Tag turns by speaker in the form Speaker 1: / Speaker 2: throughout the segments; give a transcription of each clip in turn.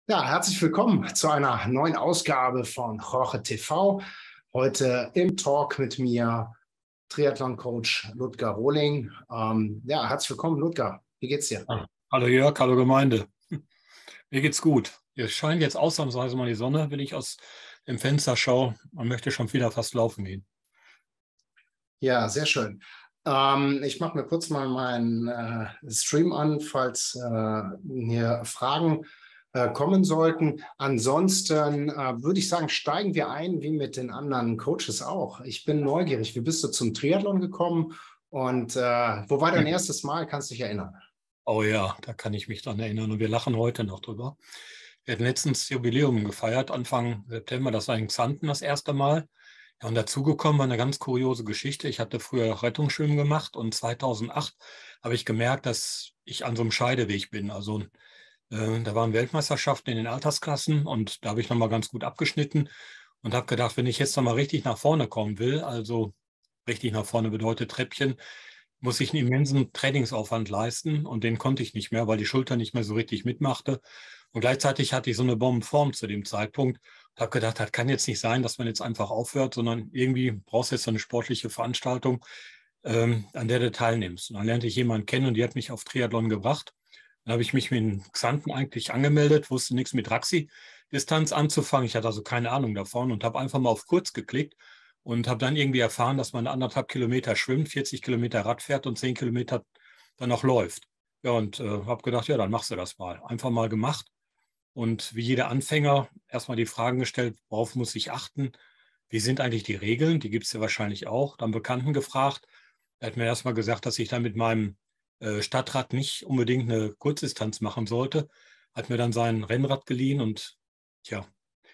Speaker 1: Ja, herzlich willkommen zu einer neuen Ausgabe von Jorge TV. Heute im Talk mit mir Triathlon-Coach Ludger Rohling. Ja, herzlich willkommen, Ludger. Wie geht's dir?
Speaker 2: Hallo Jörg, hallo Gemeinde. Mir geht's gut. Hier scheint jetzt ausnahmsweise mal die Sonne, wenn ich aus dem Fenster schaue. Man möchte schon wieder fast laufen gehen.
Speaker 1: Ja, sehr schön. Ich mache mir kurz mal meinen Stream an, falls hier Fragen kommen sollten. Ansonsten würde ich sagen, steigen wir ein, wie mit den anderen Coaches auch. Ich bin neugierig. Wie bist du zum Triathlon gekommen und wo war dein erstes Mal? Kannst du dich erinnern?
Speaker 2: Oh ja, da kann ich mich dran erinnern und wir lachen heute noch drüber. Wir hatten letztens Jubiläum gefeiert, Anfang September, das war in Xanten das erste Mal. Ja, und dazugekommen war eine ganz kuriose Geschichte. Ich hatte früher Rettungsschwimmen gemacht und 2008 habe ich gemerkt, dass ich an so einem Scheideweg bin. Also da waren Weltmeisterschaften in den Altersklassen und da habe ich nochmal ganz gut abgeschnitten und habe gedacht, wenn ich jetzt nochmal richtig nach vorne kommen will, also richtig nach vorne bedeutet Treppchen, muss ich einen immensen Trainingsaufwand leisten und den konnte ich nicht mehr, weil die Schulter nicht mehr so richtig mitmachte. Und gleichzeitig hatte ich so eine Bombenform zu dem Zeitpunkt und habe gedacht, das kann jetzt nicht sein, dass man jetzt einfach aufhört, sondern irgendwie brauchst du jetzt so eine sportliche Veranstaltung, an der du teilnimmst. Und dann lernte ich jemanden kennen und die hat mich auf Triathlon gebracht. Dann habe ich mich mit den Xanten eigentlich angemeldet, wusste nichts mit Raxi-Distanz anzufangen. Ich hatte also keine Ahnung davon und habe einfach mal auf kurz geklickt und habe dann irgendwie erfahren, dass man 1,5 Kilometer schwimmt, 40 Kilometer Rad fährt und 10 Kilometer dann noch läuft. Ja, und habe gedacht, ja, dann machst du das mal. Einfach mal gemacht. Und wie jeder Anfänger erstmal die Fragen gestellt, worauf muss ich achten? Wie sind eigentlich die Regeln? Die gibt es ja wahrscheinlich auch. Dann Bekannten gefragt. Er hat mir erstmal gesagt, dass ich dann mit meinem Stadtrad nicht unbedingt eine Kurzdistanz machen sollte. Hat mir dann sein Rennrad geliehen und tja,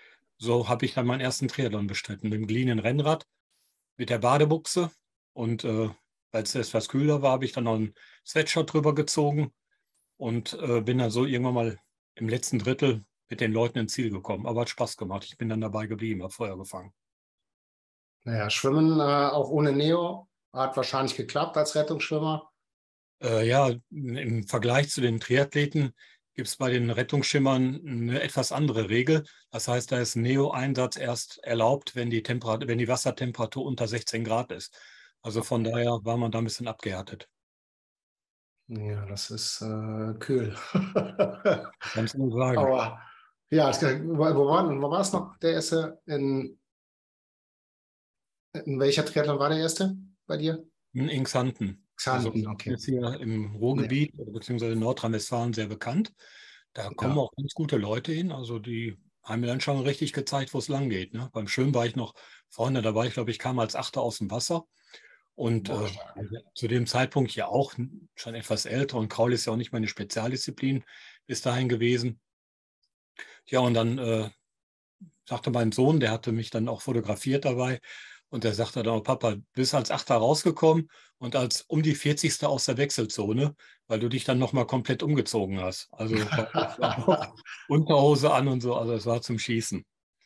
Speaker 2: so habe ich dann meinen ersten Triathlon bestritten. Mit dem geliehenen Rennrad, mit der Badebuchse und weil es etwas kühler war, habe ich dann noch einen Sweatshirt drüber gezogen und bin dann so irgendwann mal im letzten Drittel mit den Leuten ins Ziel gekommen. Aber hat Spaß gemacht. Ich bin dann dabei geblieben, habe Feuer gefangen.
Speaker 1: Naja, Schwimmen auch ohne Neo hat wahrscheinlich geklappt als Rettungsschwimmer.
Speaker 2: Ja, im Vergleich zu den Triathleten gibt es bei den Rettungsschimmern eine etwas andere Regel. Das heißt, da ist Neo-Einsatz erst erlaubt, wenn wenn die Wassertemperatur unter 16 Grad ist. Also von daher war man da ein bisschen abgehärtet.
Speaker 1: Ja, das ist kühl.
Speaker 2: Kannst du nur sagen.
Speaker 1: Aber ja, wo war es noch, der erste? In welcher Triathlon war der erste bei dir?
Speaker 2: In Xanten. Also
Speaker 1: Xanten, okay.
Speaker 2: ist hier im
Speaker 1: Ja,
Speaker 2: Ruhrgebiet beziehungsweise Nordrhein-Westfalen sehr bekannt. Da kommen
Speaker 1: ja.
Speaker 2: auch ganz gute Leute hin. Also die haben mir dann schon richtig gezeigt, wo es lang geht. Ne? Beim Schwimmen war ich noch vorne dabei. Ich glaube, ich kam als Achter aus dem Wasser. Und
Speaker 1: Boah, stark.
Speaker 2: zu dem Zeitpunkt ja auch schon etwas älter. Und Kraul ist ja auch nicht meine Spezialdisziplin bis dahin gewesen. Ja, und dann sagte mein Sohn, der hatte mich dann auch fotografiert dabei. Und der sagte dann, oh, Papa, du bist als Achter rausgekommen und als um die 40. aus der Wechselzone, weil du dich dann nochmal komplett umgezogen hast. Also es war noch Unterhose an und so, also es war zum Schießen.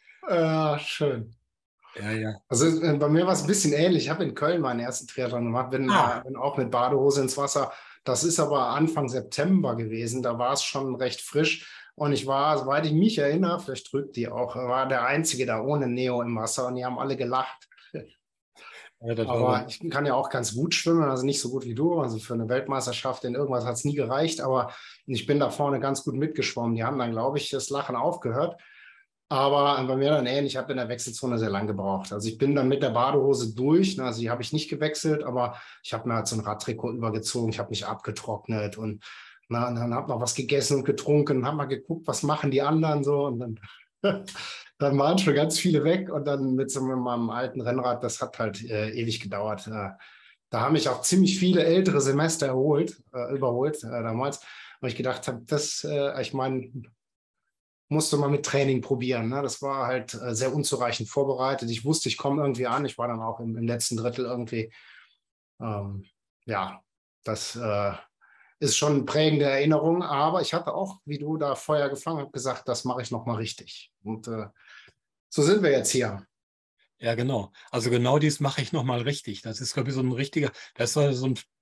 Speaker 1: Schön.
Speaker 2: Ja, ja.
Speaker 1: Also bei mir war es ein bisschen ähnlich. Ich habe in Köln meinen ersten Triathlon gemacht,
Speaker 2: Ah,
Speaker 1: bin auch mit Badehose ins Wasser. Das ist aber Anfang September gewesen. Da war es schon recht frisch. Und ich war, soweit ich mich erinnere, vielleicht trügt die auch, war der Einzige da ohne Neo im Wasser und die haben alle gelacht.
Speaker 2: ja, das war
Speaker 1: Aber
Speaker 2: aber.
Speaker 1: ich kann ja auch ganz gut schwimmen, also nicht so gut wie du. Also für eine Weltmeisterschaft in irgendwas hat es nie gereicht, aber ich bin da vorne ganz gut mitgeschwommen. Die haben dann, glaube ich, das Lachen aufgehört. Aber bei mir dann ähnlich, ich habe in der Wechselzone sehr lang gebraucht. Also ich bin dann mit der Badehose durch, ne, also die habe ich nicht gewechselt, aber ich habe mir halt so ein Radtrikot übergezogen, ich habe mich abgetrocknet und, na, und dann habe noch was gegessen und getrunken, habe mal geguckt, was machen die anderen so und dann, dann waren schon ganz viele weg und dann mit so meinem alten Rennrad, das hat halt ewig gedauert. Da haben mich auch ziemlich viele ältere Semester überholt damals, weil ich gedacht habe, ich meine, musste man mit Training probieren. Ne? Das war halt sehr unzureichend vorbereitet. Ich wusste, ich komme irgendwie an. Ich war dann auch im letzten Drittel irgendwie. Ähm, ja, das ist schon eine prägende Erinnerung. Aber ich hatte auch, wie du da Feuer gefangen, habe gesagt, das mache ich nochmal richtig. Und so sind wir jetzt hier.
Speaker 2: Ja, genau. Also genau dies mache ich nochmal richtig. Das ist, glaube ich, so ein richtiger, das war so ein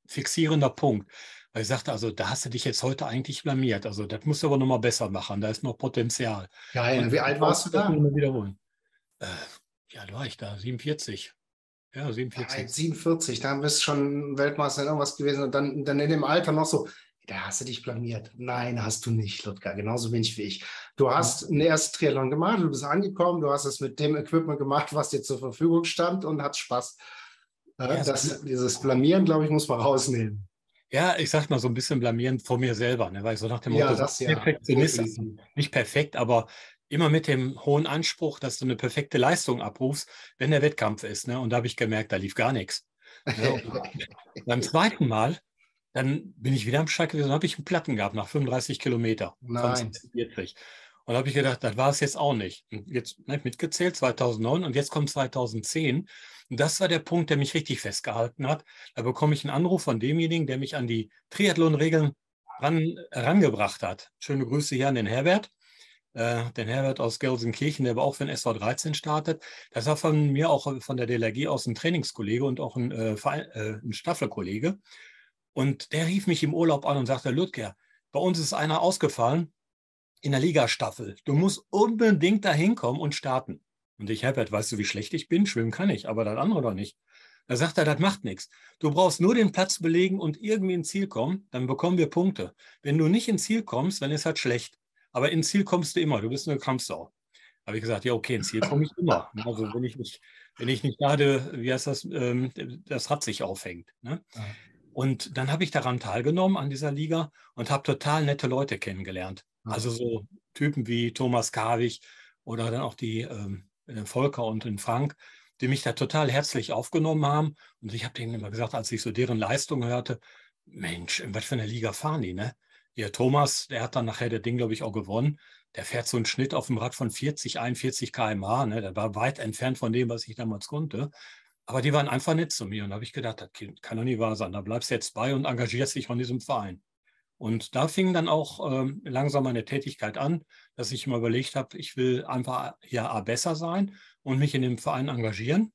Speaker 2: fixierender Punkt. Weil ich sagte, also da hast du dich jetzt heute eigentlich blamiert. Also das musst du aber nochmal besser machen. Da ist noch Potenzial.
Speaker 1: Geil.
Speaker 2: Und
Speaker 1: Wie alt warst du
Speaker 2: das
Speaker 1: da?
Speaker 2: nur wiederholen. Äh, ja, da war ich da, 47. Ja,
Speaker 1: Ja,
Speaker 2: 47.
Speaker 1: 47, dann bist du schon Weltmeister in irgendwas gewesen und dann in dem Alter noch so, da hast du dich blamiert. Nein, hast du nicht, Ludger. Genauso wenig wie ich. Du hast einen ersten Triathlon gemacht, du bist angekommen, du hast es mit dem Equipment gemacht, was dir zur Verfügung stand und hast Spaß.
Speaker 2: Ja,
Speaker 1: Dieses Blamieren, glaube ich, muss man rausnehmen.
Speaker 2: ja, ich sag mal so ein bisschen blamierend vor mir selber, ne? Weil ich so nach dem
Speaker 1: Ja,
Speaker 2: Motto, so
Speaker 1: das ja,
Speaker 2: Perfektionist, also
Speaker 1: definitiv.
Speaker 2: nicht perfekt, aber immer mit dem hohen Anspruch, dass du eine perfekte Leistung abrufst, wenn der Wettkampf ist. Ne? Und da habe ich gemerkt, da lief gar nichts. Ne? Und beim zweiten Mal, dann bin ich wieder am Start gewesen und habe ich einen Platten gehabt nach 35 Kilometer von
Speaker 1: Nein.
Speaker 2: 46. Und da habe ich gedacht, das war es jetzt auch nicht. Und jetzt ne, mitgezählt, 2009 und jetzt kommt 2010. Und das war der Punkt, der mich richtig festgehalten hat. Da bekomme ich einen Anruf von demjenigen, der mich an die Triathlon-Regeln rangebracht hat. Schöne Grüße hier an den Herbert aus Gelsenkirchen, der aber auch für den SV13 startet. Das war von mir auch von der DLRG aus ein Trainingskollege und auch ein Staffelkollege. Und der rief mich im Urlaub an und sagte, Ludger, bei uns ist einer ausgefallen in der Ligastaffel. Du musst unbedingt da hinkommen und starten. Und ich, Herbert, weißt du, wie schlecht ich bin? Schwimmen kann ich, aber das andere doch nicht. Da sagt er, das macht nichts. Du brauchst nur den Platz belegen und irgendwie ins Ziel kommen, dann bekommen wir Punkte. Wenn du nicht ins Ziel kommst, dann ist das schlecht. Aber ins Ziel kommst du immer. Du bist eine Kampfsau. Habe ich gesagt, ja, okay, ins Ziel komme ich immer. Also wenn ich nicht gerade, wie heißt das, das Rad sich aufhängt. Ne?
Speaker 1: Ja.
Speaker 2: Und dann habe ich daran teilgenommen an dieser Liga und habe total nette Leute kennengelernt. Also
Speaker 1: Ja.
Speaker 2: so Typen wie Thomas Karwig oder dann auch die Volker und den Frank, die mich da total herzlich aufgenommen haben. Und ich habe denen immer gesagt, als ich so deren Leistung hörte, Mensch, in was für eine Liga fahren die, ne? Ihr Thomas, der hat dann nachher das Ding, glaube ich, auch gewonnen. Der fährt so einen Schnitt auf dem Rad von 40, 41 km/h. Ne? Der war weit entfernt von dem, was ich damals konnte. Aber die waren einfach nett zu mir und da habe ich gedacht, das kann doch nicht wahr sein. Da bleibst du jetzt bei und engagierst dich von diesem Verein. Und da fing dann auch langsam meine Tätigkeit an, dass ich mir überlegt habe, ich will einfach ja besser sein und mich in dem Verein engagieren.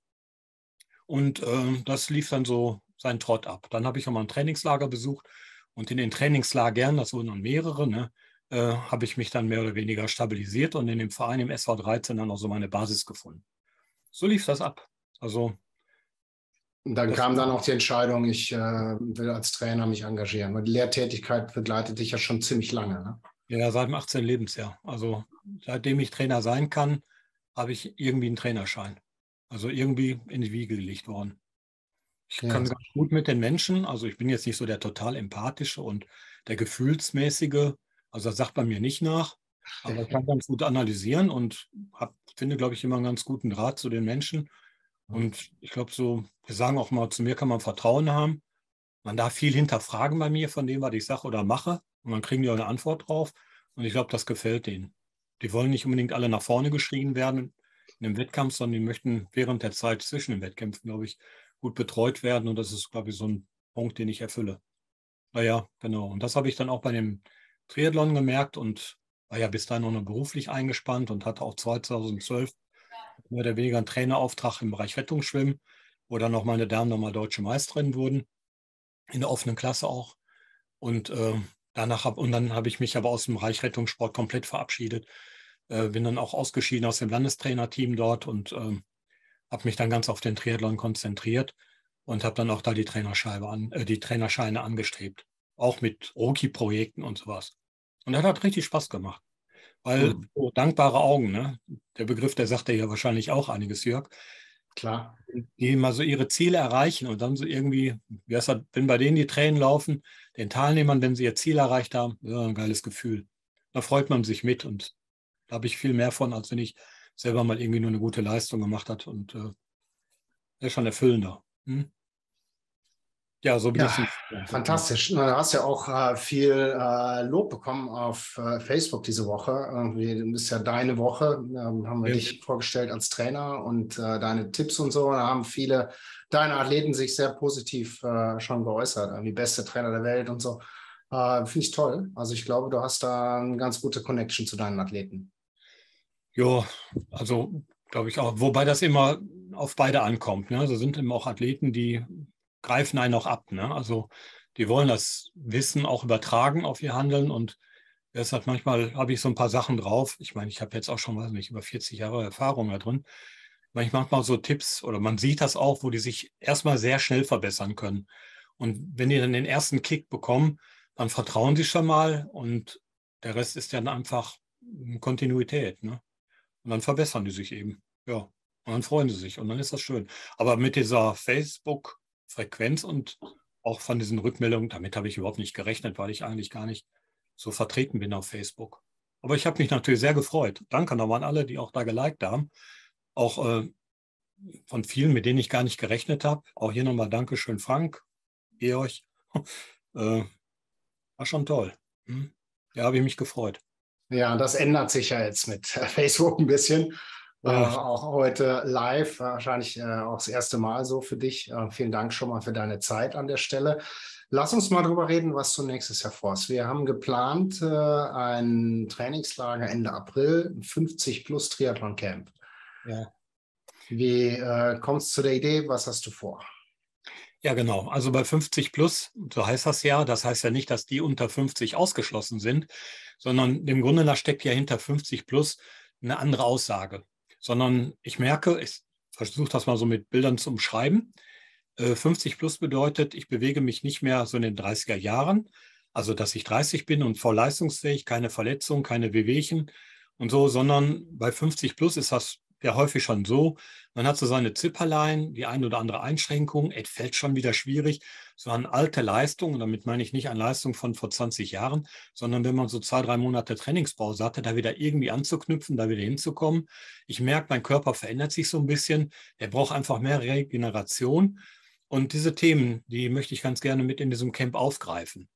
Speaker 2: Und das lief dann so seinen Trott ab. Dann habe ich auch mal ein Trainingslager besucht und in den Trainingslagern, das wurden dann mehrere, ne, habe ich mich dann mehr oder weniger stabilisiert und in dem Verein im SV13 dann auch so meine Basis gefunden. So lief das ab. Also
Speaker 1: Und dann
Speaker 2: das
Speaker 1: kam dann auch die Entscheidung, ich will als Trainer mich engagieren. Weil die Lehrtätigkeit begleitet dich ja schon ziemlich lange. Ne?
Speaker 2: ja seit dem 18. Lebensjahr. Also seitdem ich Trainer sein kann, habe ich irgendwie einen Trainerschein. Also irgendwie in die Wiege gelegt worden. Ich
Speaker 1: Ja,
Speaker 2: kann ganz gut mit den Menschen, also ich bin jetzt nicht so der total empathische und der gefühlsmäßige, also das sagt man mir nicht nach, aber ich kann ganz gut analysieren und finde, glaube ich, immer einen ganz guten Draht zu den Menschen. Und ich glaube so, wir sagen auch mal, zu mir kann man Vertrauen haben. Man darf viel hinterfragen bei mir von dem, was ich sage oder mache. Und dann kriegen die auch eine Antwort drauf. Und ich glaube, das gefällt denen. Die wollen nicht unbedingt alle nach vorne geschrien werden in einem Wettkampf, sondern die möchten während der Zeit zwischen den Wettkämpfen, glaube ich, gut betreut werden. Und das ist, glaube ich, so ein Punkt, den ich erfülle. Naja, genau. Und das habe ich dann auch bei dem Triathlon gemerkt und war ja bis dahin noch beruflich eingespannt und hatte auch 2012 mehr oder weniger einen Trainerauftrag im Bereich Rettungsschwimmen, wo dann noch meine Damen nochmal deutsche Meisterin wurden, in der offenen Klasse auch. Und dann habe ich mich aber aus dem Bereich Rettungssport komplett verabschiedet. Bin dann auch ausgeschieden aus dem Landestrainerteam dort und habe mich dann ganz auf den Triathlon konzentriert und habe dann auch da die Trainerscheine angestrebt. Auch mit Rookie-Projekten und sowas. Und das hat richtig Spaß gemacht. Weil
Speaker 1: cool.
Speaker 2: so dankbare Augen, ne? Der Begriff, der sagt ja wahrscheinlich auch einiges, Jörg,
Speaker 1: Klar.
Speaker 2: die mal so ihre Ziele erreichen und dann so irgendwie, wie heißt das, wenn bei denen die Tränen laufen, den Teilnehmern, wenn sie ihr Ziel erreicht haben, ja, ein geiles Gefühl. Da freut man sich mit und da habe ich viel mehr von, als wenn ich selber mal irgendwie nur eine gute Leistung gemacht hat und das ist schon erfüllender. Hm? Ja, so bin ich
Speaker 1: Ja,
Speaker 2: zum Sport gekommen.
Speaker 1: fantastisch. Na, du hast ja auch viel Lob bekommen auf Facebook diese Woche. Irgendwie, das ist ja deine Woche. Haben wir
Speaker 2: Ja,
Speaker 1: dich vorgestellt als Trainer und deine Tipps und so. Da haben viele deine Athleten sich sehr positiv schon geäußert. Die beste Trainer der Welt und so. Finde ich toll. Also ich glaube, du hast da eine ganz gute Connection zu deinen Athleten.
Speaker 2: ja, also glaube ich auch. Wobei das immer auf beide ankommt. Ne? Also sind immer auch Athleten, die greifen einen auch ab. Ne? Also die wollen das Wissen auch übertragen auf ihr Handeln und deshalb manchmal habe ich so ein paar Sachen drauf. Ich meine, ich habe jetzt auch schon, weiß nicht, über 40 Jahre Erfahrung da drin. Manchmal so Tipps oder man sieht das auch, wo die sich erstmal sehr schnell verbessern können. Und wenn die dann den ersten Kick bekommen, dann vertrauen sie schon mal und der Rest ist dann einfach Kontinuität. Ne? Und dann verbessern die sich eben. Ja. Und dann freuen sie sich und dann ist das schön. Aber mit dieser Facebook-Frequenz und auch von diesen Rückmeldungen, damit habe ich überhaupt nicht gerechnet, weil ich eigentlich gar nicht so vertreten bin auf Facebook. Aber ich habe mich natürlich sehr gefreut. Danke nochmal an alle, die auch da geliked haben. Auch von vielen, mit denen ich gar nicht gerechnet habe. Auch hier nochmal Dankeschön, Frank, Georg. War schon toll. Hm? Ja, habe ich mich gefreut.
Speaker 1: Ja, das ändert sich ja jetzt mit Facebook ein bisschen. Auch heute live, wahrscheinlich auch das erste Mal so für dich. Vielen Dank schon mal für deine Zeit an der Stelle. Lass uns mal drüber reden, was du nächstes Jahr vorhast. Wir haben geplant ein Trainingslager Ende April, 50 plus Triathlon Camp.
Speaker 2: Ja.
Speaker 1: Wie kommst du zu der Idee? Was hast du vor?
Speaker 2: Ja, genau. Also bei 50 plus, so heißt das ja, das heißt ja nicht, dass die unter 50 ausgeschlossen sind, sondern im Grunde da steckt ja hinter 50 plus eine andere Aussage. Sondern ich merke, ich versuche das mal so mit Bildern zu umschreiben. 50 plus bedeutet, ich bewege mich nicht mehr so in den 30er Jahren, also dass ich 30 bin und voll leistungsfähig, keine Verletzung, keine Wehwehchen und so, sondern bei 50 plus ist das ja häufig schon so, man hat so seine Zipperlein, die eine oder andere Einschränkung, es fällt schon wieder schwierig, so an alte Leistungen, damit meine ich nicht an Leistung von vor 20 Jahren, sondern wenn man so 2, 3 Monate Trainingspause hatte, da wieder irgendwie anzuknüpfen, da wieder hinzukommen. Ich merke, mein Körper verändert sich so ein bisschen, er braucht einfach mehr Regeneration. Und diese Themen, die möchte ich ganz gerne mit in diesem Camp aufgreifen.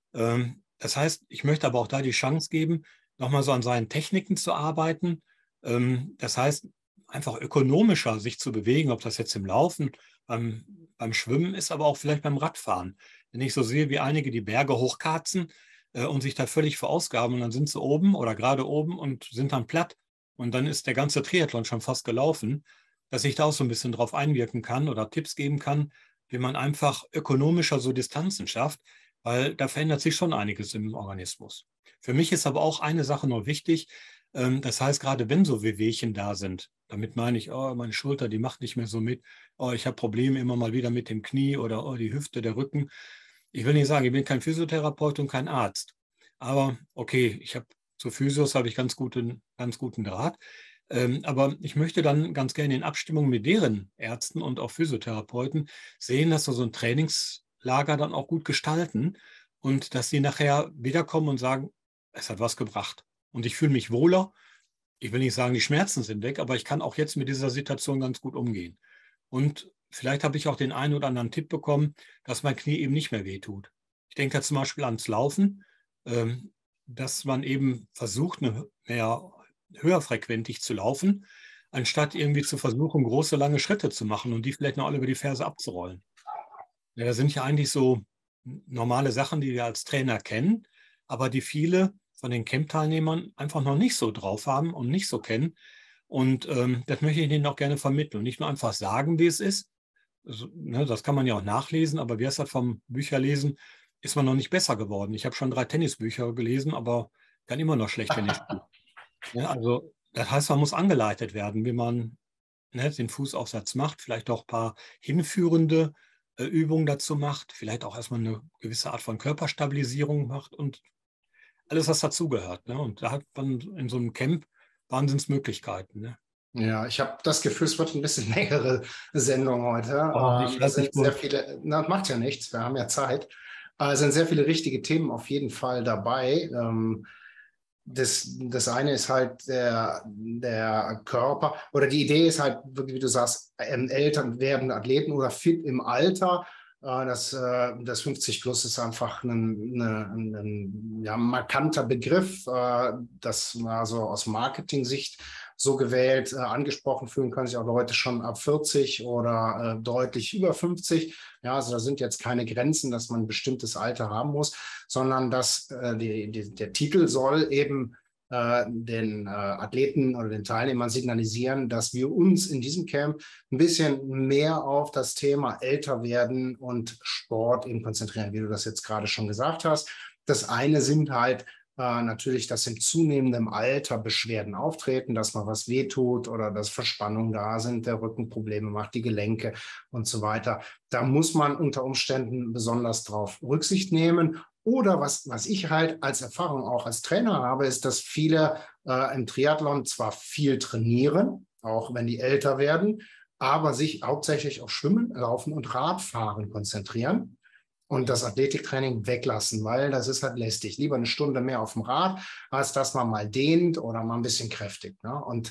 Speaker 2: Das heißt, ich möchte aber auch da die Chance geben, nochmal so an seinen Techniken zu arbeiten. Das heißt, einfach ökonomischer sich zu bewegen, ob das jetzt im Laufen, beim Schwimmen ist, aber auch vielleicht beim Radfahren. Wenn ich so sehe, wie einige die Berge hochkarzen und sich da völlig verausgaben und dann sind sie oben oder gerade oben und sind dann platt und dann ist der ganze Triathlon schon fast gelaufen, dass ich da auch so ein bisschen drauf einwirken kann oder Tipps geben kann, wie man einfach ökonomischer so Distanzen schafft, weil da verändert sich schon einiges im Organismus. Für mich ist aber auch eine Sache noch wichtig. Das heißt, gerade wenn so Wehwehchen da sind, damit meine ich, oh, meine Schulter, die macht nicht mehr so mit, oh, ich habe Probleme immer mal wieder mit dem Knie oder oh, die Hüfte, der Rücken. Ich will nicht sagen, ich bin kein Physiotherapeut und kein Arzt. Aber okay, ich habe zu Physios habe ich ganz guten Draht. Aber ich möchte dann ganz gerne in Abstimmung mit deren Ärzten und auch Physiotherapeuten sehen, dass wir so ein Trainingslager dann auch gut gestalten und dass sie nachher wiederkommen und sagen, es hat was gebracht. Und ich fühle mich wohler. Ich will nicht sagen, die Schmerzen sind weg, aber ich kann auch jetzt mit dieser Situation ganz gut umgehen. Und vielleicht habe ich auch den einen oder anderen Tipp bekommen, dass mein Knie eben nicht mehr wehtut. Ich denke da zum Beispiel ans Laufen, dass man eben versucht, mehr höherfrequentig zu laufen, anstatt irgendwie zu versuchen, große, lange Schritte zu machen und die vielleicht noch alle über die Ferse abzurollen. Ja, das sind ja eigentlich so normale Sachen, die wir als Trainer kennen, aber die viele von den Camp-Teilnehmern einfach noch nicht so drauf haben und nicht so kennen. Und das möchte ich Ihnen auch gerne vermitteln. Und nicht nur einfach sagen, wie es ist. Also, ne, das kann man ja auch nachlesen, aber wie es hat vom Bücherlesen, ist man noch nicht besser geworden. Ich habe schon 3 Tennisbücher gelesen, aber kann immer noch schlecht Tennis spielen. Ja, also das heißt, man muss angeleitet werden, wie man, ne, den Fußaufsatz macht, vielleicht auch ein paar hinführende Übungen dazu macht, vielleicht auch erstmal eine gewisse Art von Körperstabilisierung macht und alles, was dazugehört. Ne? Und da hat man in so einem Camp Wahnsinnsmöglichkeiten. Ne?
Speaker 1: Ja, ich habe das Gefühl, es wird ein bisschen längere Sendung heute.
Speaker 2: Oh, ich
Speaker 1: Da
Speaker 2: weiß nicht,
Speaker 1: sind sehr viele, na, macht ja nichts, wir haben ja Zeit. Es sind sehr viele richtige Themen auf jeden Fall dabei. Das eine ist halt der Körper oder die Idee ist halt, wie du sagst, Eltern werdende Athleten oder fit im Alter. Das 50 Plus ist einfach ein ja, markanter Begriff, das also aus Marketing-Sicht so gewählt, angesprochen fühlen können sich auch Leute schon ab 40 oder deutlich über 50. Ja, also da sind jetzt keine Grenzen, dass man ein bestimmtes Alter haben muss, sondern dass der Titel soll eben den Athleten oder den Teilnehmern signalisieren, dass wir uns in diesem Camp ein bisschen mehr auf das Thema älter werden und Sport eben konzentrieren, wie du das jetzt gerade schon gesagt hast. Das eine sind halt natürlich, dass im zunehmenden Alter Beschwerden auftreten, dass mal was wehtut oder dass Verspannungen da sind, der Rücken Probleme macht, die Gelenke und so weiter. Da muss man unter Umständen besonders drauf Rücksicht nehmen. Oder was ich halt als Erfahrung auch als Trainer habe, ist, dass viele im Triathlon zwar viel trainieren, auch wenn die älter werden, aber sich hauptsächlich auf Schwimmen, Laufen und Radfahren konzentrieren und das Athletiktraining weglassen, weil das ist halt lästig. Lieber eine Stunde mehr auf dem Rad, als dass man mal dehnt oder mal ein bisschen kräftigt. Ne? Und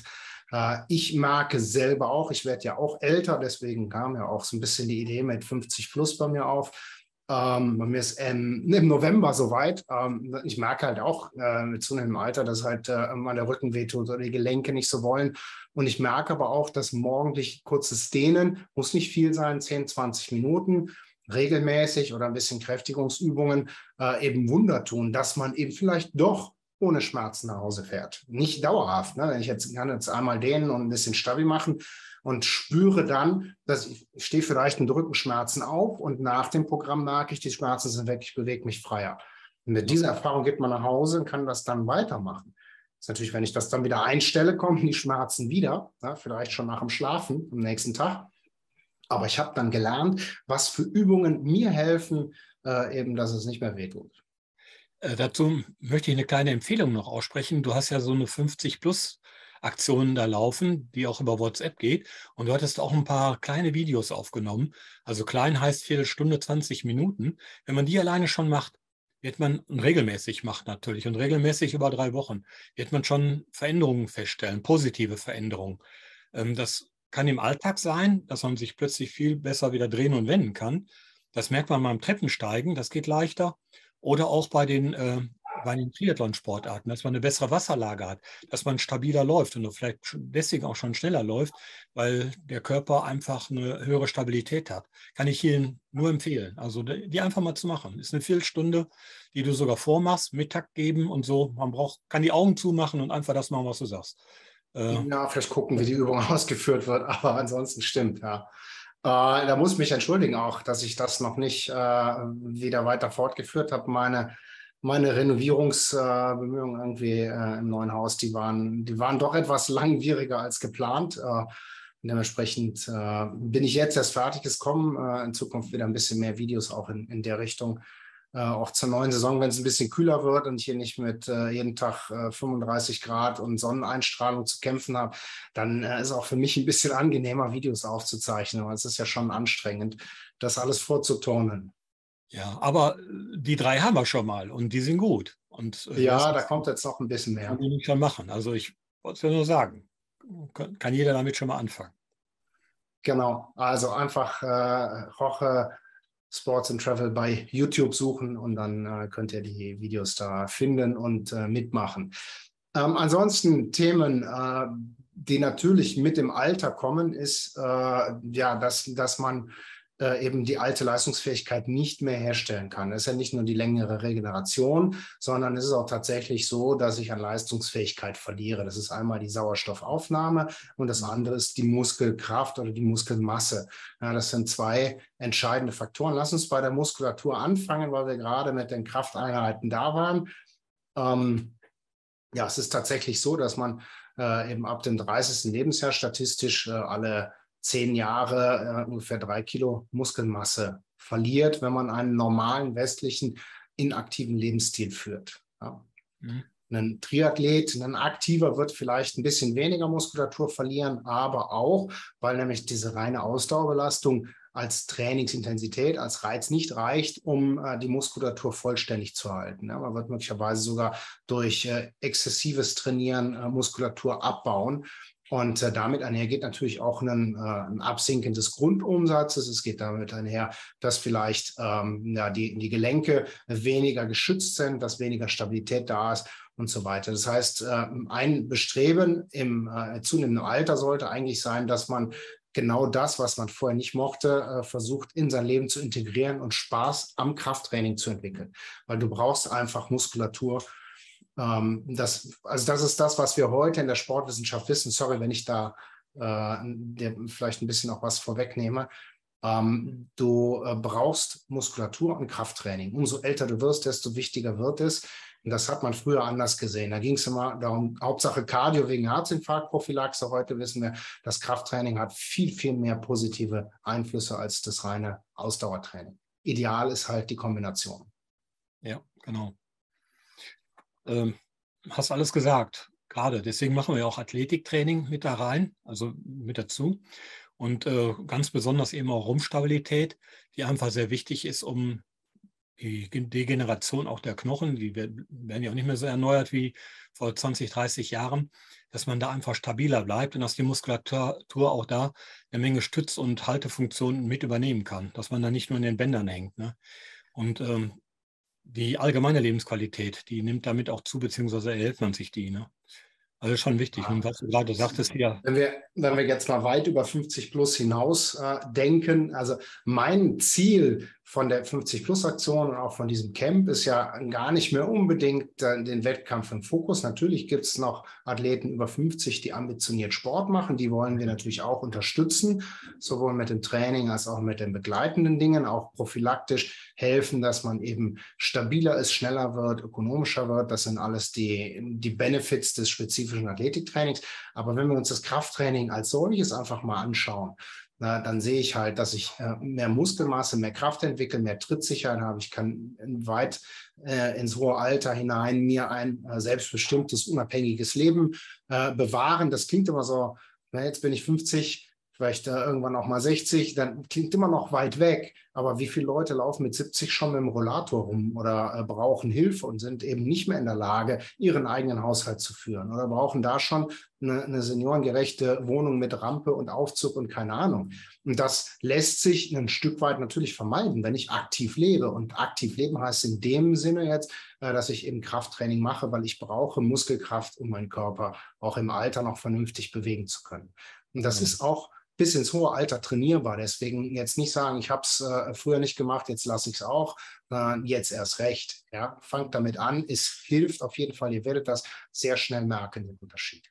Speaker 1: ich merke selber auch, ich werde ja auch älter, deswegen kam ja auch so ein bisschen die Idee mit 50 plus bei mir auf. Bei mir ist im November soweit. Ich merke halt auch mit zunehmendem Alter, dass halt mal der Rücken wehtut oder die Gelenke nicht so wollen. Und ich merke aber auch, dass morgendlich kurzes Dehnen, muss nicht viel sein, 10, 20 Minuten, regelmäßig oder ein bisschen Kräftigungsübungen eben Wunder tun, dass man eben vielleicht doch ohne Schmerzen nach Hause fährt. Nicht dauerhaft. Ne? Ich kann jetzt einmal dehnen und ein bisschen stabil machen und spüre dann, dass ich stehe vielleicht mit Rückenschmerzen auf und nach dem Programm merke ich, die Schmerzen sind weg, ich bewege mich freier. Und mit dieser Erfahrung geht man nach Hause und kann das dann weitermachen. Das ist natürlich, wenn ich das dann wieder einstelle, kommen die Schmerzen wieder, ja, vielleicht schon nach dem Schlafen am nächsten Tag. Aber ich habe dann gelernt, was für Übungen mir helfen, eben, dass es nicht mehr wehtut.
Speaker 2: Dazu möchte ich eine kleine Empfehlung noch aussprechen. Du hast ja so eine 50-Plus-Aktion da laufen, die auch über WhatsApp geht. Und du hattest auch ein paar kleine Videos aufgenommen. Also klein heißt Viertelstunde, 20 Minuten. Wenn man die alleine schon macht, wird man regelmäßig macht natürlich und regelmäßig über 3 Wochen, wird man schon Veränderungen feststellen, positive Veränderungen. Das kann im Alltag sein, dass man sich plötzlich viel besser wieder drehen und wenden kann. Das merkt man beim Treppensteigen, das geht leichter. Oder auch bei den Triathlon-Sportarten, dass man eine bessere Wasserlage hat, dass man stabiler läuft und vielleicht deswegen auch schon schneller läuft, weil der Körper einfach eine höhere Stabilität hat. Kann ich Ihnen nur empfehlen. Also die einfach mal zu machen. Ist eine Viertelstunde, die du sogar vormachst, Mittag geben und so. Kann die Augen zumachen und einfach das machen, was du sagst.
Speaker 1: Ja, vielleicht gucken, wie die Übung ausgeführt wird, aber ansonsten stimmt, ja. Da muss ich mich entschuldigen auch, dass ich das noch nicht wieder weiter fortgeführt habe. Meine Renovierungsbemühungen irgendwie im neuen Haus, die waren doch etwas langwieriger als geplant. Dementsprechend bin ich jetzt erst fertig. Es kommen in Zukunft wieder ein bisschen mehr Videos auch in der Richtung. Auch zur neuen Saison, wenn es ein bisschen kühler wird und ich hier nicht mit jeden Tag 35 Grad und Sonneneinstrahlung zu kämpfen habe, dann ist auch für mich ein bisschen angenehmer, Videos aufzuzeichnen, weil es ist ja schon anstrengend, das alles vorzuturnen.
Speaker 2: Ja, aber die 3 haben wir schon mal und die sind gut. Und das
Speaker 1: Ja, da kommt jetzt noch ein bisschen
Speaker 2: kann
Speaker 1: mehr.
Speaker 2: man nicht schon machen. Also ich wollte es ja nur sagen. Kann jeder damit schon mal anfangen.
Speaker 1: Genau, also einfach Roche Sports and Travel bei YouTube suchen und dann könnt ihr die Videos da finden und mitmachen. Ansonsten Themen, die natürlich mit dem Alter kommen, ist ja, dass man eben die alte Leistungsfähigkeit nicht mehr herstellen kann. Es ist ja nicht nur die längere Regeneration, sondern es ist auch tatsächlich so, dass ich an Leistungsfähigkeit verliere. Das ist einmal die Sauerstoffaufnahme und das andere ist die Muskelkraft oder die Muskelmasse. Ja, das sind 2 entscheidende Faktoren. Lass uns bei der Muskulatur anfangen, weil wir gerade mit den Krafteinheiten da waren. Ja, es ist tatsächlich so, dass man eben ab dem 30. Lebensjahr statistisch alle 10 Jahre ungefähr 3 Kilo Muskelmasse verliert, wenn man einen normalen westlichen inaktiven Lebensstil führt. Ja.
Speaker 2: Mhm.
Speaker 1: Ein Triathlet, ein Aktiver wird vielleicht ein bisschen weniger Muskulatur verlieren, aber auch, weil nämlich diese reine Ausdauerbelastung als Trainingsintensität, als Reiz nicht reicht, um die Muskulatur vollständig zu halten. Ja, man wird möglicherweise sogar durch exzessives Trainieren Muskulatur abbauen. Und damit einhergeht natürlich auch ein Absinken des Grundumsatzes. Es geht damit einher, dass vielleicht ja, die Gelenke weniger geschützt sind, dass weniger Stabilität da ist und so weiter. Das heißt, ein Bestreben im zunehmenden Alter sollte eigentlich sein, dass man genau das, was man vorher nicht mochte, versucht in sein Leben zu integrieren und Spaß am Krafttraining zu entwickeln. Weil du brauchst einfach Muskulatur, Das ist das, was wir heute in der Sportwissenschaft wissen. Sorry, wenn ich da dir vielleicht ein bisschen auch was vorwegnehme. Du brauchst Muskulatur und Krafttraining. Umso älter du wirst, desto wichtiger wird es. Und das hat man früher anders gesehen. Da ging es immer darum, Hauptsache Cardio wegen Herzinfarktprophylaxe. Heute wissen wir, das Krafttraining hat viel, viel mehr positive Einflüsse als das reine Ausdauertraining. Ideal ist halt die Kombination.
Speaker 2: Ja, genau. Hast alles gesagt, gerade. Deswegen machen wir auch Athletiktraining mit da rein, also mit dazu. Und ganz besonders eben auch Rumpfstabilität, die einfach sehr wichtig ist, um die Degeneration auch der Knochen, die werden ja auch nicht mehr so erneuert wie vor 20, 30 Jahren, dass man da einfach stabiler bleibt und dass die Muskulatur auch da eine Menge Stütz- und Haltefunktionen mit übernehmen kann, dass man da nicht nur in den Bändern hängt. Ne? Und die allgemeine Lebensqualität, die nimmt damit auch zu, beziehungsweise erhält man sich die. Ne? Also schon wichtig. Und was du gerade sagtest, ja.
Speaker 1: Wenn wir jetzt mal weit über 50 plus hinaus denken, also mein Ziel von der 50-Plus-Aktion und auch von diesem Camp ist ja gar nicht mehr unbedingt den Wettkampf im Fokus. Natürlich gibt es noch Athleten über 50, die ambitioniert Sport machen. Die wollen wir natürlich auch unterstützen, sowohl mit dem Training als auch mit den begleitenden Dingen, auch prophylaktisch helfen, dass man eben stabiler ist, schneller wird, ökonomischer wird. Das sind alles die Benefits des spezifischen Athletiktrainings. Aber wenn wir uns das Krafttraining als solches einfach mal anschauen, dann sehe ich halt, dass ich mehr Muskelmasse, mehr Kraft entwickle, mehr Trittsicherheit habe. Ich kann weit ins hohe Alter hinein mir ein selbstbestimmtes, unabhängiges Leben bewahren. Das klingt immer so, na, jetzt bin ich 50, vielleicht irgendwann auch mal 60, dann klingt immer noch weit weg. Aber wie viele Leute laufen mit 70 schon mit dem Rollator rum oder brauchen Hilfe und sind eben nicht mehr in der Lage, ihren eigenen Haushalt zu führen oder brauchen da schon eine seniorengerechte Wohnung mit Rampe und Aufzug und keine Ahnung. Und das lässt sich ein Stück weit natürlich vermeiden, wenn ich aktiv lebe. Und aktiv leben heißt in dem Sinne jetzt, dass ich eben Krafttraining mache, weil ich brauche Muskelkraft, um meinen Körper auch im Alter noch vernünftig bewegen zu können. Und das ist auch bis ins hohe Alter trainierbar. Deswegen jetzt nicht sagen, ich habe es früher nicht gemacht, jetzt lasse ich es auch, jetzt erst recht. Ja, fangt damit an. Es hilft auf jeden Fall. Ihr werdet das sehr schnell merken, den Unterschied.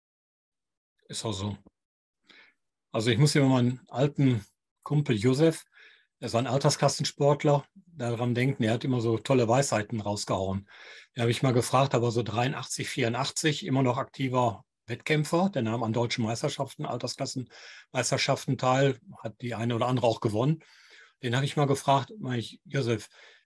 Speaker 2: Ist auch so. Also ich muss hier mal meinen alten Kumpel Josef, der ist ein Altersklassensportler, daran denken, er hat immer so tolle Weisheiten rausgehauen. Den habe ich mal gefragt, aber so 83, 84, immer noch aktiver Wettkämpfer, der nahm an deutschen Meisterschaften, Altersklassenmeisterschaften teil, hat die eine oder andere auch gewonnen. Den habe ich mal gefragt, Josef,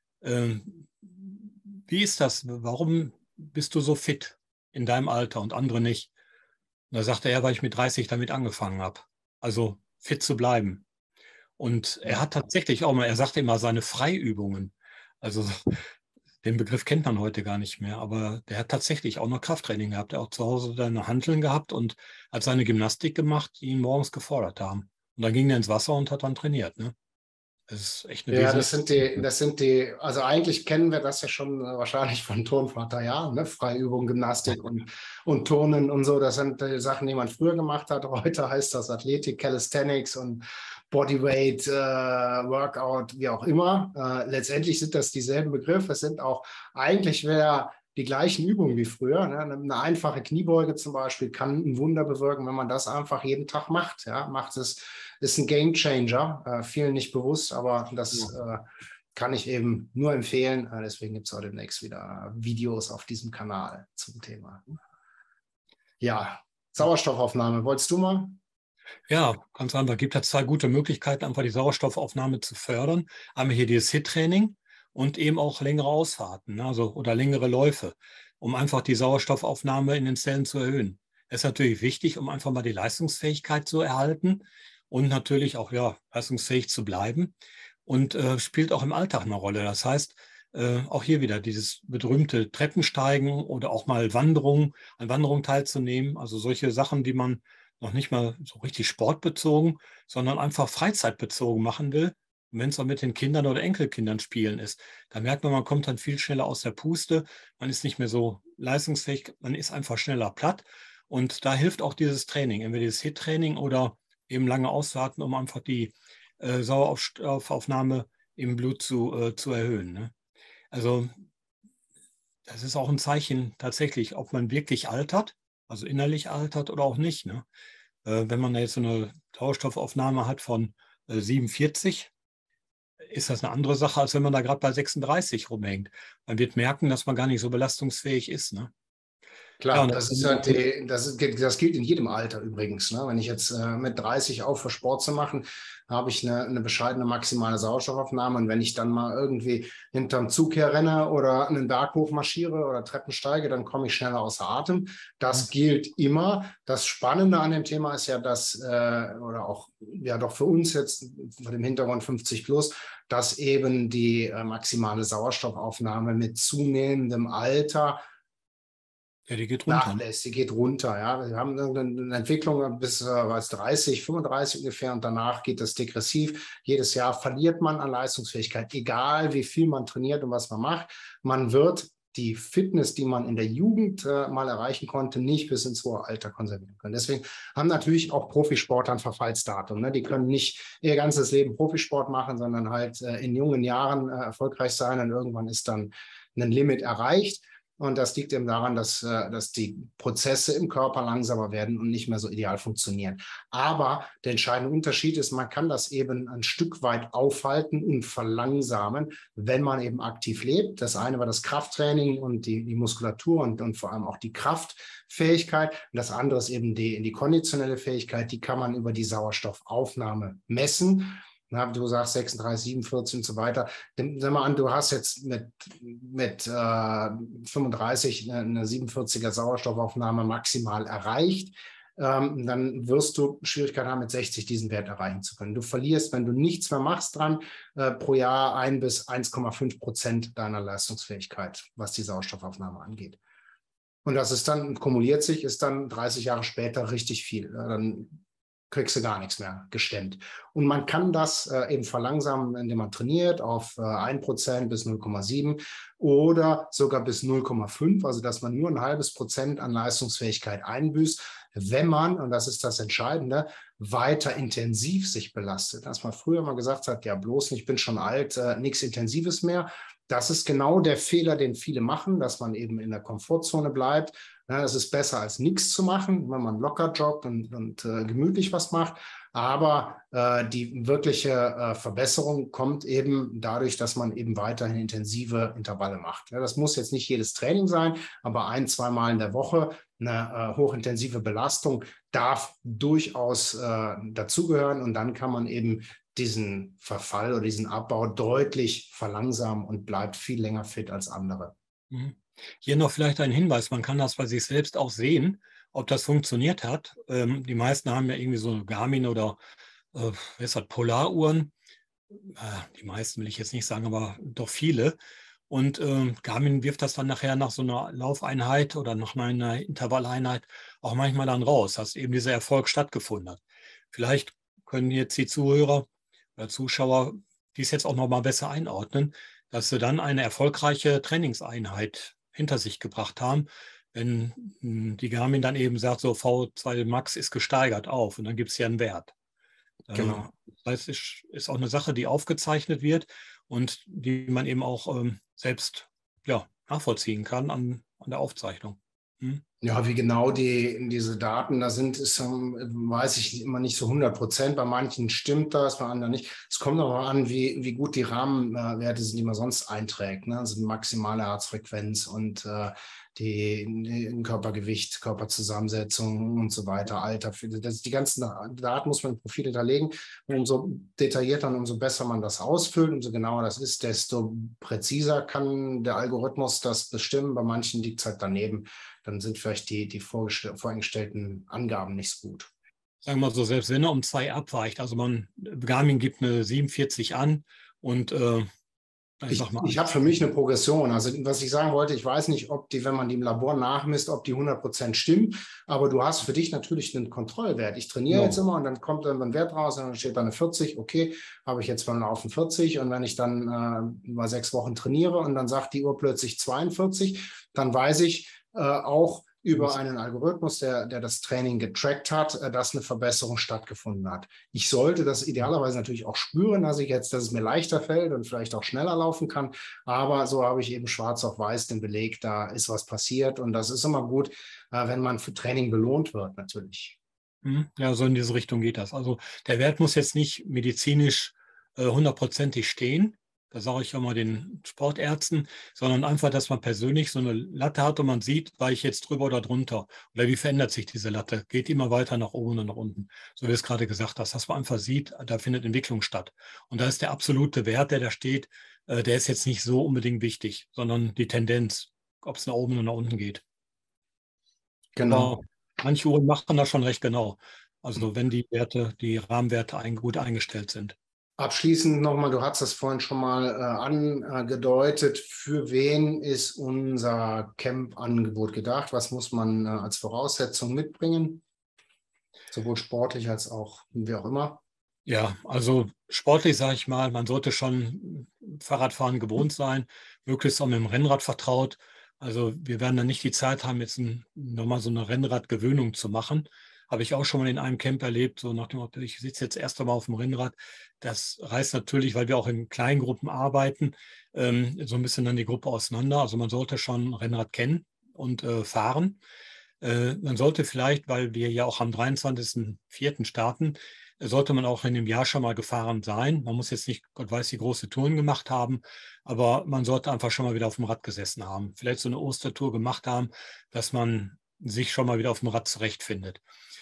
Speaker 2: wie ist das? Warum bist du so fit in deinem Alter und andere nicht? Und da sagte er, weil ich mit 30 damit angefangen habe. Also fit zu bleiben. Und er hat tatsächlich auch mal, er sagte immer seine Freiübungen. Also den Begriff kennt man heute gar nicht mehr, aber der hat tatsächlich auch noch Krafttraining gehabt. Er hat auch zu Hause seine Hanteln gehabt und hat seine Gymnastik gemacht, die ihn morgens gefordert haben. Und dann ging er ins Wasser und hat dann trainiert. Ne? Das ist echt eine
Speaker 1: Ja,
Speaker 2: wesentliche.
Speaker 1: also eigentlich kennen wir das ja schon wahrscheinlich von Turnvater, ja, ne? Freiübung, Gymnastik und Turnen und so. Das sind Sachen, die man früher gemacht hat. Heute heißt das Athletik, Calisthenics und Bodyweight, Workout, wie auch immer. Letztendlich sind das dieselben Begriffe. Es sind auch eigentlich wieder die gleichen Übungen wie früher. Ne? Eine einfache Kniebeuge zum Beispiel kann ein Wunder bewirken, wenn man das einfach jeden Tag macht. Ja? Ist ein Game Changer, vielen nicht bewusst, aber das kann ich eben nur empfehlen. Deswegen gibt es auch demnächst wieder Videos auf diesem Kanal zum Thema. Ja, Sauerstoffaufnahme. Wolltest du mal?
Speaker 2: Ja, ganz einfach. Gibt es zwei gute Möglichkeiten, einfach die Sauerstoffaufnahme zu fördern. Einmal hier dieses HIIT-Training und eben auch längere Ausfahrten, ne? Also, oder längere Läufe, um einfach die Sauerstoffaufnahme in den Zellen zu erhöhen. Das ist natürlich wichtig, um einfach mal die Leistungsfähigkeit zu erhalten und natürlich auch ja, leistungsfähig zu bleiben und spielt auch im Alltag eine Rolle. Das heißt, auch hier wieder dieses berühmte Treppensteigen oder auch mal an Wanderungen teilzunehmen. Also solche Sachen, die man noch nicht mal so richtig sportbezogen, sondern einfach freizeitbezogen machen will. Und wenn es auch mit den Kindern oder Enkelkindern spielen ist, da merkt man, man kommt dann viel schneller aus der Puste, man ist nicht mehr so leistungsfähig, man ist einfach schneller platt. Und da hilft auch dieses Training, entweder dieses HIIT-Training oder eben lange Ausfahrten, um einfach die Sauerstoffaufnahme im Blut zu erhöhen. Ne? Also Das ist auch ein Zeichen tatsächlich, ob man wirklich altert, also innerlich altert oder auch nicht, ne? Wenn man da jetzt so eine Sauerstoffaufnahme hat von 47, ist das eine andere Sache, als wenn man da gerade bei 36 rumhängt. Man wird merken, dass man gar nicht so belastungsfähig ist, ne? Ja,
Speaker 1: Klar,
Speaker 2: und
Speaker 1: das ist halt das gilt in jedem Alter übrigens. Ne? Wenn ich jetzt mit 30 aufhöre, Sport zu machen, habe ich eine bescheidene maximale Sauerstoffaufnahme. Und wenn ich dann mal irgendwie hinterm Zug herrenne oder einen Berg hochmarschiere oder Treppen steige, dann komme ich schneller außer Atem.
Speaker 2: ja,
Speaker 1: Das gilt immer. Das Spannende an dem Thema ist ja, dass, oder auch ja doch für uns jetzt vor dem Hintergrund 50 plus, dass eben die maximale Sauerstoffaufnahme mit zunehmendem Alter
Speaker 2: ja, die geht runter, ne?
Speaker 1: nachlässt, die geht runter. Ja. Wir haben eine Entwicklung bis 30, 35 ungefähr und danach geht es degressiv. Jedes Jahr verliert man an Leistungsfähigkeit, egal wie viel man trainiert und was man macht. Man wird die Fitness, die man in der Jugend mal erreichen konnte, nicht bis ins hohe Alter konservieren können. Deswegen haben natürlich auch Profisportler ein Verfallsdatum. Ne? Die können nicht ihr ganzes Leben Profisport machen, sondern halt in jungen Jahren erfolgreich sein und irgendwann ist dann ein Limit erreicht. Und das liegt eben daran, dass die Prozesse im Körper langsamer werden und nicht mehr so ideal funktionieren. Aber der entscheidende Unterschied ist, man kann das eben ein Stück weit aufhalten und verlangsamen, wenn man eben aktiv lebt. Das eine war das Krafttraining und die Muskulatur und vor allem auch die Kraftfähigkeit. Und das andere ist eben die konditionelle Fähigkeit, die kann man über die Sauerstoffaufnahme messen. Na, du sagst 36, 47 und so weiter. Sag mal an, du hast jetzt mit 35 eine 47er Sauerstoffaufnahme maximal erreicht. Dann wirst du Schwierigkeiten haben, mit 60 diesen Wert erreichen zu können. Du verlierst, wenn du nichts mehr machst dran, pro Jahr 1 bis 1,5% deiner Leistungsfähigkeit, was die Sauerstoffaufnahme angeht. Und das ist dann, kumuliert sich, ist dann 30 Jahre später richtig viel. Dann kriegst du gar nichts mehr gestemmt. Und man kann das eben verlangsamen, indem man trainiert auf 1% bis 0,7 oder sogar bis 0,5, also dass man nur ein halbes Prozent an Leistungsfähigkeit einbüßt, wenn man, und das ist das Entscheidende, weiter intensiv sich belastet. Dass man früher mal gesagt hat, ja bloß nicht, ich bin schon alt, nichts Intensives mehr. Das ist genau der Fehler, den viele machen, dass man eben in der Komfortzone bleibt. Ja, es ist besser als nichts zu machen, wenn man locker joggt und gemütlich was macht. Aber die wirkliche Verbesserung kommt eben dadurch, dass man eben weiterhin intensive Intervalle macht. Ja, das muss jetzt nicht jedes Training sein, aber 1-, 2-mal in der Woche eine hochintensive Belastung darf durchaus dazugehören. Und dann kann man eben diesen Verfall oder diesen Abbau deutlich verlangsamen und bleibt viel länger fit als andere.
Speaker 2: Mhm. Hier noch vielleicht ein Hinweis, man kann das bei sich selbst auch sehen, ob das funktioniert hat. Die meisten haben ja irgendwie so Garmin oder was hat, Polaruhren. Die meisten will ich jetzt nicht sagen, aber doch viele. Und Garmin wirft das dann nachher nach so einer Laufeinheit oder nach einer Intervalleinheit auch manchmal dann raus, dass eben dieser Erfolg stattgefunden hat. Vielleicht können jetzt die Zuhörer oder Zuschauer dies jetzt auch noch mal besser einordnen, dass sie dann eine erfolgreiche Trainingseinheit hinter sich gebracht haben, wenn die Garmin dann eben sagt, so V2 Max ist gesteigert auf und dann gibt es ja einen Wert.
Speaker 1: Genau.
Speaker 2: Das heißt, es ist auch eine Sache, die aufgezeichnet wird und die man eben auch selbst ja, nachvollziehen kann an der Aufzeichnung. Hm?
Speaker 1: Ja, wie genau diese Daten da sind, weiß ich immer nicht so 100%. Bei manchen stimmt das, bei anderen nicht. Es kommt aber an, wie gut die Rahmenwerte sind, die man sonst einträgt. Ne? Also maximale Herzfrequenz und die Körpergewicht, Körperzusammensetzung und so weiter, Alter. Die ganzen Daten muss man im Profil hinterlegen. Und umso detaillierter und umso besser man das ausfüllt, umso genauer das ist, desto präziser kann der Algorithmus das bestimmen. Bei manchen liegt es halt daneben. Dann sind vielleicht die voreingestellten Angaben nicht so gut.
Speaker 2: Sagen wir mal so, selbst wenn er um 2 abweicht, also Garmin gibt eine 47 an und ich sag mal,
Speaker 1: Ich habe für mich eine Progression. Also was ich sagen wollte, ich weiß nicht, ob die, wenn man die im Labor nachmisst, ob die 100% stimmen, aber du hast für dich natürlich einen Kontrollwert. Ich trainiere jetzt immer und dann kommt dann ein Wert raus und dann steht da eine 40, okay, habe ich jetzt beim Laufen 40 und wenn ich dann über 6 Wochen trainiere und dann sagt die Uhr plötzlich 42, dann weiß ich auch, über einen Algorithmus, der das Training getrackt hat, dass eine Verbesserung stattgefunden hat. Ich sollte das idealerweise natürlich auch spüren, dass es mir leichter fällt und vielleicht auch schneller laufen kann. Aber so habe ich eben schwarz auf weiß den Beleg, da ist was passiert. Und das ist immer gut, wenn man für Training belohnt wird, natürlich.
Speaker 2: Ja, so in diese Richtung geht das. Also der Wert muss jetzt nicht medizinisch hundertprozentig stehen. Da sage ich ja mal den Sportärzten, sondern einfach, dass man persönlich so eine Latte hat und man sieht, war ich jetzt drüber oder drunter? Oder wie verändert sich diese Latte? Geht immer weiter nach oben und nach unten? So wie es gerade gesagt hast, dass man einfach sieht, da findet Entwicklung statt. Und da ist der absolute Wert, der da steht, der ist jetzt nicht so unbedingt wichtig, sondern die Tendenz, ob es nach oben oder nach unten geht.
Speaker 1: Genau.
Speaker 2: Aber manche Uhren machen das schon recht genau. Also wenn die Werte, die Rahmenwerte gut eingestellt sind.
Speaker 1: Abschließend nochmal, du hast das vorhin schon mal angedeutet, für wen ist unser Camp-Angebot gedacht? Was muss man als Voraussetzung mitbringen? Sowohl sportlich als auch wie auch immer.
Speaker 2: Ja, also sportlich sage ich mal, man sollte schon Fahrradfahren gewohnt sein, möglichst auch mit dem Rennrad vertraut. Also wir werden dann nicht die Zeit haben, jetzt nochmal so eine Rennradgewöhnung zu machen. Habe ich auch schon mal in einem Camp erlebt, so nach dem Motto, ich sitze jetzt erst einmal auf dem Rennrad. Das reißt natürlich, weil wir auch in kleinen Gruppen arbeiten, so ein bisschen dann die Gruppe auseinander. Also man sollte schon Rennrad kennen und fahren. Man sollte vielleicht, weil wir ja auch am 23.04. starten, sollte man auch in dem Jahr schon mal gefahren sein. Man muss jetzt nicht, Gott weiß, die große Touren gemacht haben, aber man sollte einfach schon mal wieder auf dem Rad gesessen haben. Vielleicht so eine Ostertour gemacht haben, dass man sich schon mal wieder auf dem Rad zurechtfindet.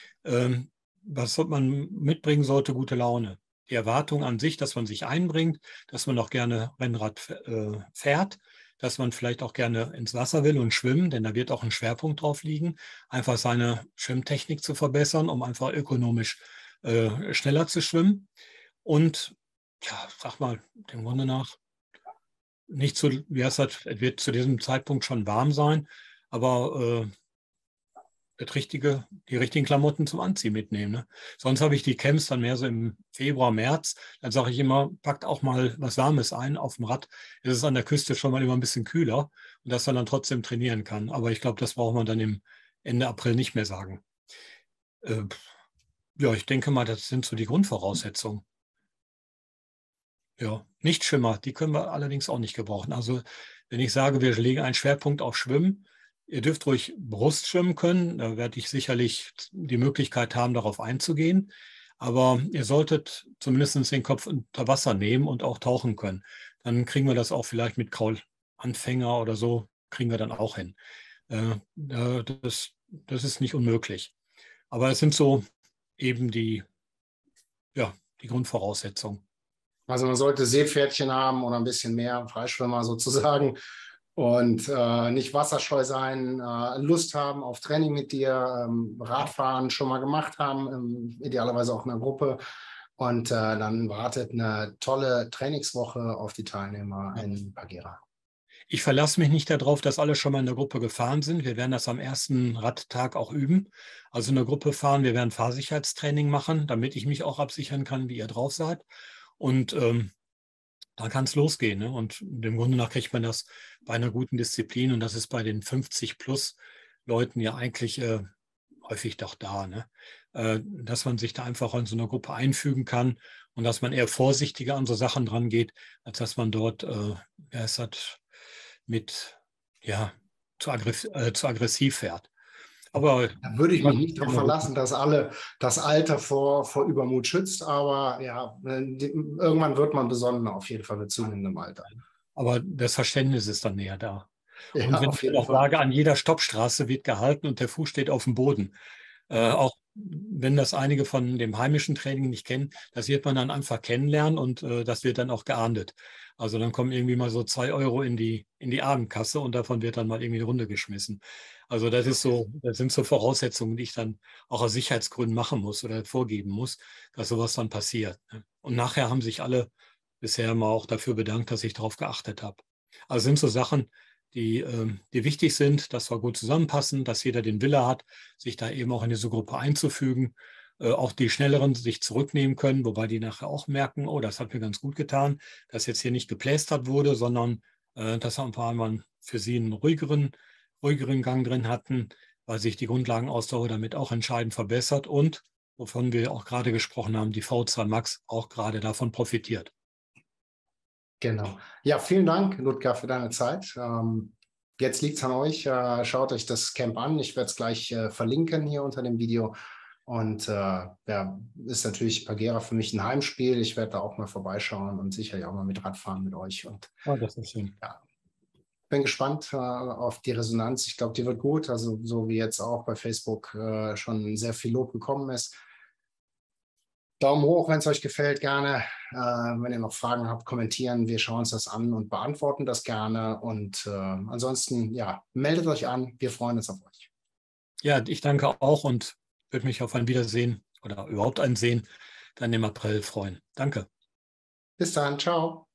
Speaker 2: Was man mitbringen sollte? Gute Laune. Die Erwartung an sich, dass man sich einbringt, dass man auch gerne Rennrad fährt, dass man vielleicht auch gerne ins Wasser will und schwimmen, denn da wird auch ein Schwerpunkt drauf liegen, einfach seine Schwimmtechnik zu verbessern, um einfach ökonomisch schneller zu schwimmen. Und ja, sag mal, dem Grunde nach, nicht zu, wie heißt das, es wird zu diesem Zeitpunkt schon warm sein, aber die richtigen Klamotten zum Anziehen mitnehmen. Ne? Sonst habe ich die Camps dann mehr so im Februar, März. Dann sage ich immer, packt auch mal was Warmes ein auf dem Rad. Es ist an der Küste schon mal immer ein bisschen kühler und dass man dann trotzdem trainieren kann. Aber ich glaube, das braucht man dann im Ende April nicht mehr sagen. Äh, ja, ich denke mal, das sind so die Grundvoraussetzungen. Ja, Nichtschwimmer, die können wir allerdings auch nicht gebrauchen. Also wenn ich sage, wir legen einen Schwerpunkt auf Schwimmen, ihr dürft ruhig Brust schwimmen können, da werde ich sicherlich die Möglichkeit haben, darauf einzugehen. Aber ihr solltet zumindest den Kopf unter Wasser nehmen und auch tauchen können. Dann kriegen wir das auch vielleicht mit Kraulanfänger oder so, kriegen wir dann auch hin. Das ist nicht unmöglich. Aber es sind so eben ja, die Grundvoraussetzungen.
Speaker 1: Also man sollte Seepferdchen haben oder ein bisschen mehr, Freischwimmer sozusagen. Und nicht wasserscheu sein, Lust haben auf Training mit dir, Radfahren schon mal gemacht haben, idealerweise auch in einer Gruppe. Und dann wartet eine tolle Trainingswoche auf die Teilnehmer in Bagheera.
Speaker 2: Ich verlasse mich nicht darauf, dass alle schon mal in der Gruppe gefahren sind. Wir werden das am ersten Radtag auch üben. Also in der Gruppe fahren. Wir werden Fahrsicherheitstraining machen, damit ich mich auch absichern kann, wie ihr drauf seid. Und dann kann es losgehen. Ne? Und im Grunde nach kriegt man das bei einer guten Disziplin. Und das ist bei den 50 plus Leuten ja eigentlich häufig doch da. Ne? Dass man sich da einfach in so einer Gruppe einfügen kann und dass man eher vorsichtiger an so Sachen dran geht, als dass man dort, ja, es hat mit, ja, zu aggressiv fährt. Aber
Speaker 1: Da würde ich mich nicht darauf verlassen, dass alle das Alter vor Übermut schützt, aber ja, irgendwann wird man besonnen, auf jeden Fall mit zunehmendem Alter.
Speaker 2: Aber das Verständnis ist dann näher da. Und
Speaker 1: Ja,
Speaker 2: wenn
Speaker 1: auf
Speaker 2: ich dann
Speaker 1: jeden
Speaker 2: auch
Speaker 1: Fall.
Speaker 2: sage, an jeder Stoppstraße wird gehalten und der Fuß steht auf dem Boden. Auch wenn das einige von dem heimischen Training nicht kennen, das wird man dann einfach kennenlernen und das wird dann auch geahndet. Also dann kommen irgendwie mal so 2 € in die Abendkasse und davon wird dann mal irgendwie eine Runde geschmissen. Also das ist so, das sind so Voraussetzungen, die ich dann auch aus Sicherheitsgründen machen muss oder vorgeben muss, dass sowas dann passiert. Ne? Und nachher haben sich alle bisher mal auch dafür bedankt, dass ich darauf geachtet habe. Also sind so Sachen, die wichtig sind, dass wir gut zusammenpassen, dass jeder den Wille hat, sich da eben auch in diese Gruppe einzufügen. Auch die Schnelleren sich zurücknehmen können, wobei die nachher auch merken, oh, das hat mir ganz gut getan, dass jetzt hier nicht geplästert wurde, sondern dass wir ein paar Mal für sie einen ruhigeren Gang drin hatten. weil sich die Grundlagenausdauer damit auch entscheidend verbessert und, wovon wir auch gerade gesprochen haben, die V2 Max auch gerade davon profitiert.
Speaker 1: Genau. Ja, vielen Dank, Ludger, für deine Zeit. Jetzt liegt es an euch. Schaut euch das Camp an. Ich werde es gleich verlinken hier unter dem Video. Und ja, ist natürlich Pagera für mich ein Heimspiel. Ich werde da auch mal vorbeischauen und sicherlich auch mal mit Radfahren mit euch. Und
Speaker 2: Oh, das ist schön.
Speaker 1: ja, bin gespannt auf die Resonanz. Ich glaube, die wird gut. Also so wie jetzt auch bei Facebook schon sehr viel Lob gekommen ist. Daumen hoch, wenn es euch gefällt, gerne. Wenn ihr noch Fragen habt, kommentieren. Wir schauen uns das an und beantworten das gerne. Und ansonsten, ja, meldet euch an. Wir freuen uns auf euch.
Speaker 2: Ja, ich danke auch und würde mich auf ein Wiedersehen oder überhaupt ein Sehen dann im April freuen. Danke.
Speaker 1: Bis dann. Ciao.